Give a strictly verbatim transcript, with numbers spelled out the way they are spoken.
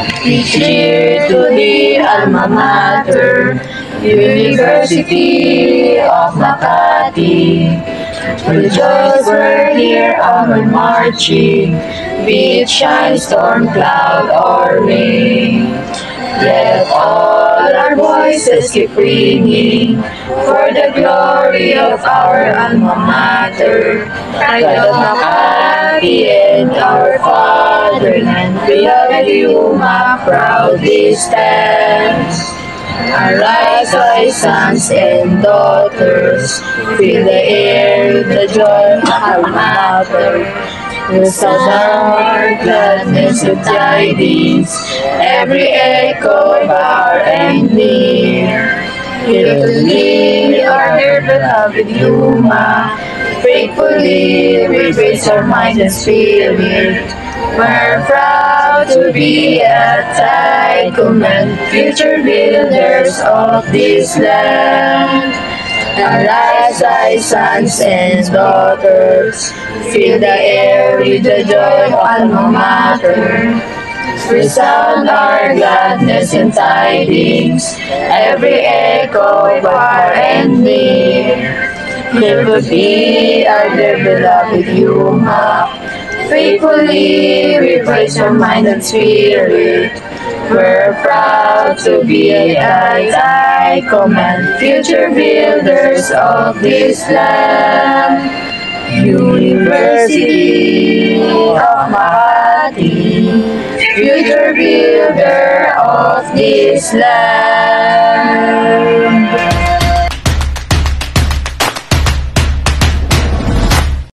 Each year to the alma mater, University of Makati. Rejoice, we're here, our marching, be it shine, storm, cloud, or rain. Let all our voices keep ringing for the glory of our alma mater. Pride of Makati and our fatherland, beloved Umak proudly stands. Arise, thy sons and daughters, fill the air with the joy of our mater. We sound our gladness and tidings, every echo far and near. Here to lead our dear beloved Umak, faithfully we raise our mind and spirit. We're proud to be at thy command, future builders of this land. Arise, thy sons and daughters, fill the air with the joy of alma mater. Resound our gladness and tidings, every echo far and near. Here will be our dear beloved Umak, faithfully we praise your mind and spirit. We're proud to be at thy command, future builders of this land. University of Makati, future builder of this land.